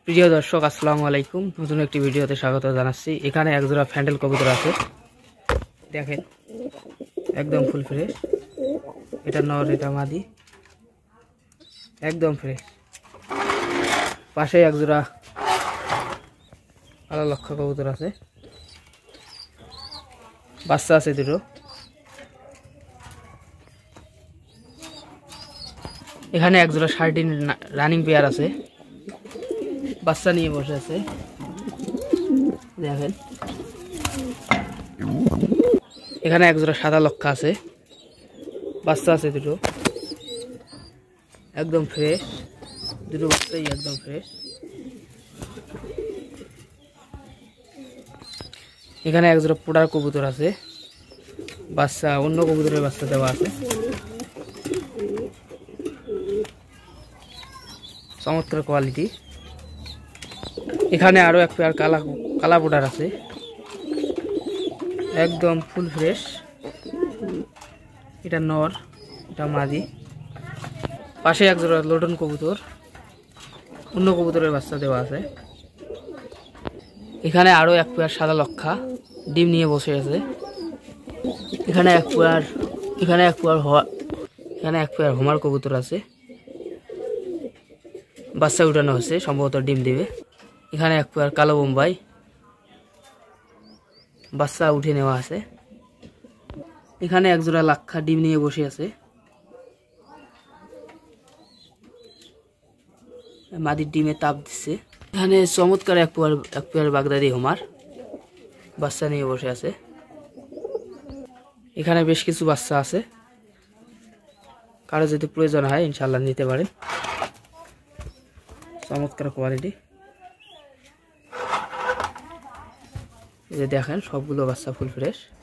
প্রিয় দর্শক আসসালামু আলাইকুম, নতুন একটি ভিডিওতে স্বাগত জানাচ্ছি। এখানে একজোড়া ফ্যান্ডেল কবুতর আছে, দেখেন একদম ফুল ফ্রেশ। এটা নর, এটা মাদি, একদম ফ্রেশ। পাশে একজোড়া কালো লক্ষা কবুতর আছে, বাচ্চা আছে দুটো। এখানে একজোড়া শার্টিন রানিং পেয়ার আছে, বাচ্চা নিয়ে বসে আছে, দেখেন। এখানে একজোড়া সাদা লক্ষা আছে, বাচ্চা আছে দুটো, একদম ফ্রেশ। দুটো বাচ্চাই একদম ফ্রেশ। এখানে একজোড়া পোড়ার কবুতর আছে, বাচ্চা অন্য কবুতরের বাচ্চা দেওয়া আছে, চমৎকার কোয়ালিটি। এখানে আরো এক পেয়ার কালা পোড়ার আছে, একদম ফুল ফ্রেশ। এটা নর, এটা মাদি। পাশে একজোড়া লোডন কবুতর, অন্য কবুতরের বাচ্চা দেওয়া আছে। এখানে আরো এক পেয়ার সাদা লক্ষা ডিম নিয়ে বসে আছে। এখানে এক পেয়ার হোমার কবুতর আছে, বাচ্চা উঠানো হচ্ছে, সম্ভবত ডিম দিবে। এখানে এক পেয়ার কালো বোম্বাই, বাচ্চা উঠে নেওয়া আছে। এখানে একজোড়া লাক্ষা ডিম নিয়ে বসে আছে, মাদির ডিমে তাপ দিচ্ছে। এখানে চমৎকার এক পেয়ার বাগদাদি হোমার, বাচ্চা নিয়ে বসে আছে। এখানে বেশ কিছু বাচ্চা আছে, কারো যদি প্রয়োজন হয় ইনশাল্লাহ নিতে পারেন। চমৎকার কোয়ালিটি। এই যে দেখেন সবগুলো বাচ্চা ফুল ফ্রেশ।